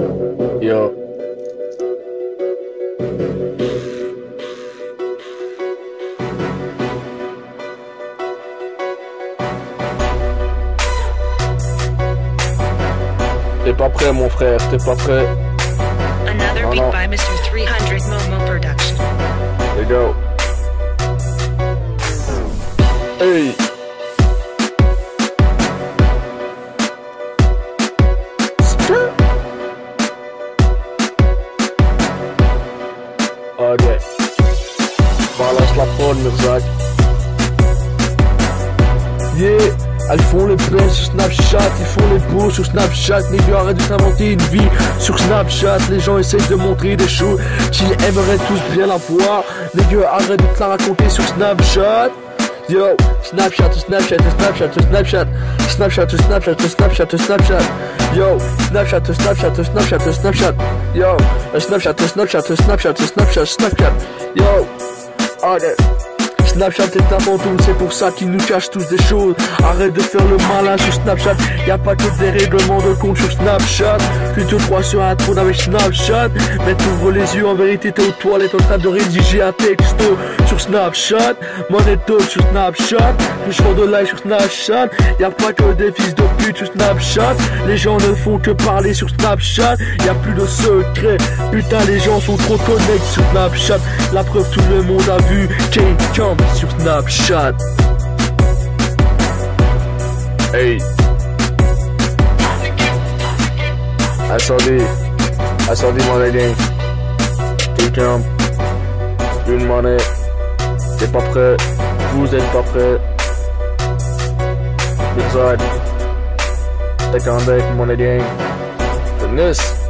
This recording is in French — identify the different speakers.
Speaker 1: Yo. T'es pas prêt, mon frère, t'es pas prêt.
Speaker 2: Another beat by Mr. 300 Momo Production.
Speaker 1: There you go. Hey. Ok. Balance la prod, Mirzak. Yeah. Elles font les plays sur Snapchat, ils font les beaux sur Snapchat. Les gars arrêtent de s'inventer une vie sur Snapchat. Les gens essayent de montrer des choses qu'ils aimeraient tous bien la voir. Les gars arrêtent de te la raconter sur Snapchat. Yo, Snapchat, Snapchat, Snapchat, Snapchat, Snapchat, Snapchat, Snapchat, Snapchat. Yo, Snapchat, Snapchat, Snapchat, Snapchat. Yo, Snapchat, Snapchat, Snapchat, Snapchat, Snapchat. Yo, ok. Snapchat est un fantôme, c'est pour ça qu'ils nous cachent tous des choses. Arrête de faire le malin sur Snapchat. Y'a pas que des règlements de compte sur Snapchat. Tu te crois sur un trône avec Snapchat, mais t'ouvres les yeux, en vérité t'es aux toilettes en train de rédiger un texto sur Snapchat. Moneto sur Snapchat, je fais de live sur Snapchat. Y'a pas que des fils de pute sur Snapchat. Les gens ne font que parler sur Snapchat. Y'a plus de secrets, putain les gens sont trop connectés sur Snapchat. La preuve tout le monde a vu K-Camp sur Snapchat. Hey. Assorti money gang. K-Camp. Une monnaie. T'es pas prêt. Vous êtes pas prêt. Inside. Take on deck money gang. Goodness.